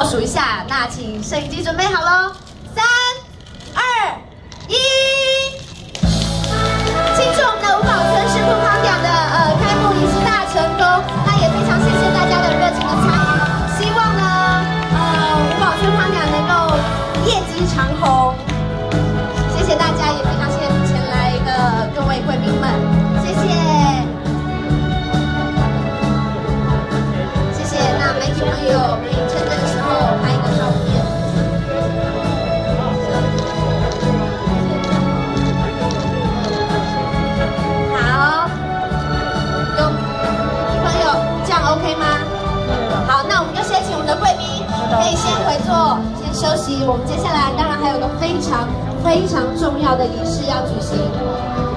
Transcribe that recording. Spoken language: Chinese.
数一下，那请摄影机准备好喽，3、2、1，庆祝我们的吴宝春师傅康奖的开幕仪式大成功。那也非常谢谢大家的热情的参与，希望呢吴宝春康奖能够业绩长虹。谢谢大家，也非常谢谢前来的各位贵宾们，谢谢。 那媒体朋友可以趁这个时候拍一个照片。好，有媒体朋友这样 OK 吗？好，那我们就先请我们的贵宾可以先回座，先休息。我们接下来当然还有个非常重要的仪式要举行。